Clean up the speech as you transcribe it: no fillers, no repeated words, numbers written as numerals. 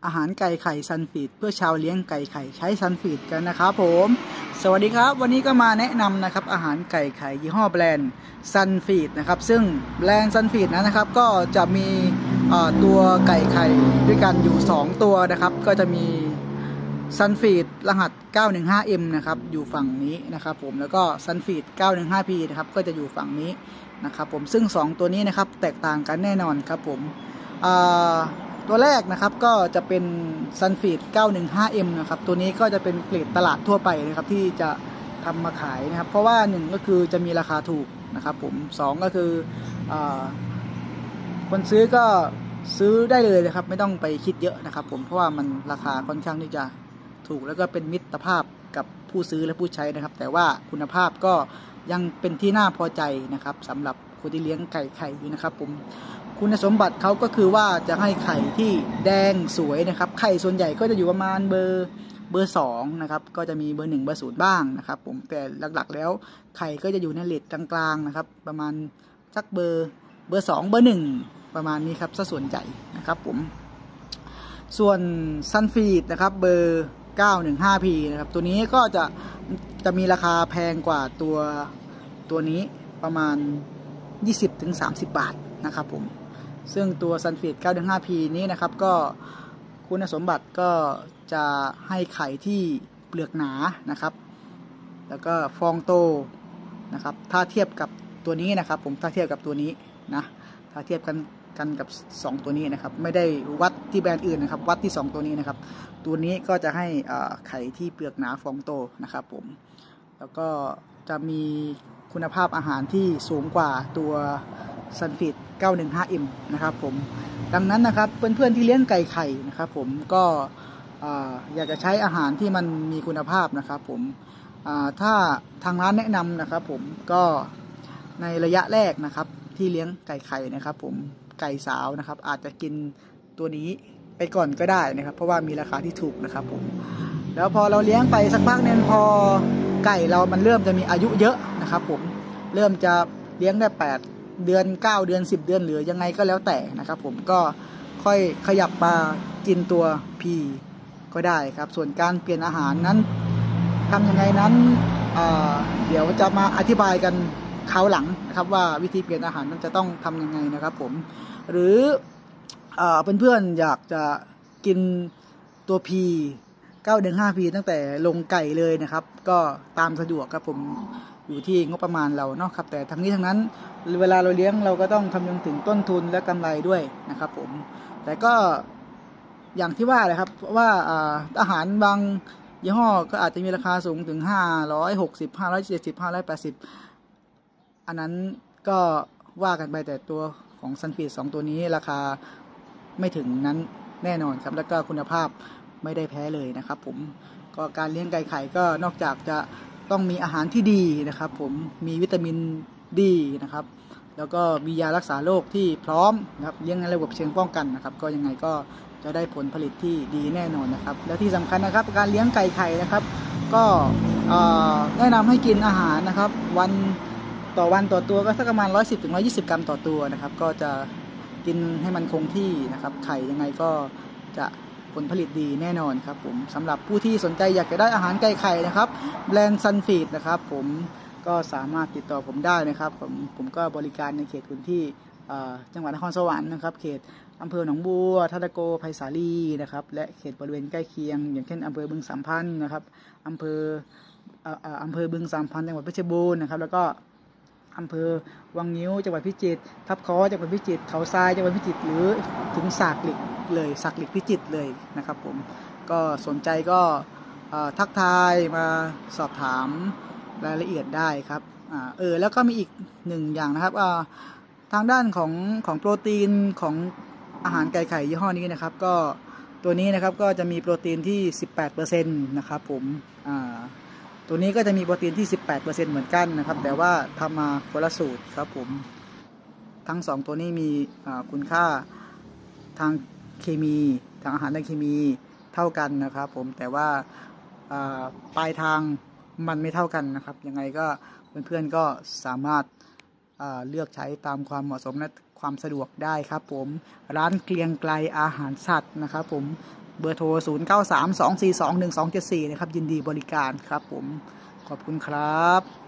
อาหารไก่ไข่ซันฟีดเพื่อชาวเลี้ยงไก่ไข่ใช้ซันฟีดกันนะครับผมสวัสดีครับวันนี้ก็มาแนะนำนะครับอาหารไก่ไข่ยี่ห้อแบรนด์ซันฟีดนะครับซึ่งแบรนด์ซันฟีดนะครับก็จะมีตัวไก่ไข่ด้วยกันอยู่2ตัวนะครับก็จะมีซันฟีดรหัส 915M นะครับอยู่ฝั่งนี้นะครับผมแล้วก็ซันฟีด 915P นะครับก็จะอยู่ฝั่งนี้นะครับผมซึ่ง2ตัวนี้นะครับแตกต่างกันแน่นอนครับผมตัวแรกนะครับก็จะเป็นซันฟีด 915M นะครับตัวนี้ก็จะเป็นเกรดตลาดทั่วไปนะครับที่จะทำมาขายนะครับเพราะว่า1ก็คือจะมีราคาถูกนะครับผม2ก็คือคนซื้อก็ซื้อได้เลยนะครับไม่ต้องไปคิดเยอะนะครับผมเพราะว่ามันราคาค่อนข้างที่จะถูกแล้วก็เป็นมิตรภาพกับผู้ซื้อและผู้ใช้นะครับแต่ว่าคุณภาพก็ยังเป็นที่น่าพอใจนะครับสำหรับคนที่เลี้ยงไก่ไข่อยู่นะครับผมคุณสมบัติเขาก็คือว่าจะให้ไข่ที่แดงสวยนะครับไข่ส่วนใหญ่ก็จะอยู่ประมาณเบอร์2นะครับก็จะมีเบอร์1เบอร์0บ้างนะครับผมแต่หลักๆแล้วไข่ก็จะอยู่ในเรทกลางๆนะครับประมาณสักเบอร์2เบอร์1ประมาณนี้ครับซะส่วนใหญ่นะครับผมส่วนซันฟีดนะครับเบอร์ 915P นะครับตัวนี้ก็จะมีราคาแพงกว่าตัวนี้ประมาณ 20-30 บาทนะครับผมซึ่งตัวซันฟีด 915P นี้นะครับก็คุณสมบัติก็จะให้ไข่ที่เปลือกหนานะครับแล้วก็ฟองโตนะครับถ้าเทียบกับตัวนี้นะครับผมถ้าเทียบกับตัวนี้นะถ้าเทียบกันกับ2ตัวนี้นะครับไม่ได้วัดที่แบรนด์อื่นนะครับวัดที่2ตัวนี้นะครับตัวนี้ก็จะให้ไข่ที่เปลือกหนาฟองโตนะครับผมแล้วก็จะมีคุณภาพอาหารที่สูงกว่าตัวซันฟีด 915M นะครับผมดังนั้นนะครับเพื่อนๆที่เลี้ยงไก่ไข่นะครับผมก็อยากจะใช้อาหารที่มันมีคุณภาพนะครับผมถ้าทางร้านแนะนำนะครับผมก็ในระยะแรกนะครับที่เลี้ยงไก่ไข่นะครับผมไก่สาวนะครับอาจจะกินตัวนี้ไปก่อนก็ได้นะครับเพราะว่ามีราคาที่ถูกนะครับผมแล้วพอเราเลี้ยงไปสักพักนึงพอไก่เรามันเริ่มจะมีอายุเยอะนะครับผมเริ่มจะเลี้ยงได้8 เดือน9 เดือน10 เดือนหรือยังไงก็แล้วแต่นะครับผมก็ค่อยขยับมากินตัว P ก็ได้ครับส่วนการเปลี่ยนอาหารนั้นทำยังไงนั้นเดี๋ยวจะมาอธิบายกันคราวหลังนะครับว่าวิธีเปลี่ยนอาหารนั้นจะต้องทำยังไงนะครับผมหรือเพื่อนๆอยากจะกินตัว P 915P ตั้งแต่ลงไก่เลยนะครับก็ตามสะดวกครับผมอยู่ที่งบประมาณเราเนาะครับแต่ทั้งนี้ทั้งนั้นเวลาเราเลี้ยงเราก็ต้องคำนึงถึงต้นทุนและกำไรด้วยนะครับผมแต่ก็อย่างที่ว่าเลยครับว่าอาหารบางยี่ห้อก็อาจจะมีราคาสูงถึง560 570 580อันนั้นก็ว่ากันไปแต่ตัวของซันฟีด2ตัวนี้ราคาไม่ถึงนั้นแน่นอนครับแล้วก็คุณภาพไม่ได้แพ้เลยนะครับผมก็การเลี้ยงไก่ไข่ก็นอกจากจะต้องมีอาหารที่ดีนะครับผมมีวิตามินดีนะครับแล้วก็มียารักษาโรคที่พร้อมนะครับเลี้ยงในระบบเชิงป้องกันนะครับก็ยังไงก็จะได้ผลผลิตที่ดีแน่นอนนะครับและที่สำคัญนะครับการเลี้ยงไก่ไข่นะครับก็แนะนำให้กินอาหารนะครับวันต่อตัวก็สักประมาณ110-120 กรัมต่อตัวนะครับก็จะกินให้มันคงที่นะครับไข่ยังไงก็จะผลผลิตดีแน่นอนครับผมสำหรับผู้ที่สนใจอยากจะได้อาหารไก่ไข่นะครับแบรนด์ซันฟีดนะครับผมก็สามารถติดต่อผมได้นะครับผมก็บริการในเขตพื้นที่จังหวัดนครสวรรค์นะครับเขตอำเภอหนองบัวทัตตะโกไผ่สาลีนะครับและเขตบริเวณใกล้เคียงอย่างเช่นอำเภอบึงสามพันธุ์นะครับอำเภอบึงสามพันธุ์จังหวัดเพชรบูรณ์นะครับแล้วก็อำเภอวังงิ้วจังหวัดพิจิตรทับค้อจังหวัดพิจิตรเขาทรายจังหวัดพิจิตรหรือถึงสากเหล็กเลยสากเหล็กพิจิตรเลยนะครับผมก็สนใจก็ทักทายมาสอบถามรายละเอียดได้ครับแล้วก็มีอีก1อย่างนะครับทางด้านของโปรตีนของอาหารไก่ไข่ยี่ห้อนี้นะครับก็ตัวนี้นะครับก็จะมีโปรตีนที่ 18% นะครับผมตัวนี้ก็จะมีโปรตีนที่ 18% เหมือนกันนะครับแต่ว่าทำมาคนละสูตรครับผมทั้ง2ตัวนี้มีคุณค่าทางเคมีทางอาหารทางเคมีเท่ากันนะครับผมแต่ว่าปลายทางมันไม่เท่ากันนะครับยังไงก็เพื่อนๆก็สามารถเลือกใช้ตามความเหมาะสมความสะดวกได้ครับผมร้านเกรียงไกรอาหารสัตว์นะครับผมเบอร์โทร 0932421274 นะครับยินดีบริการครับผมขอบคุณครับ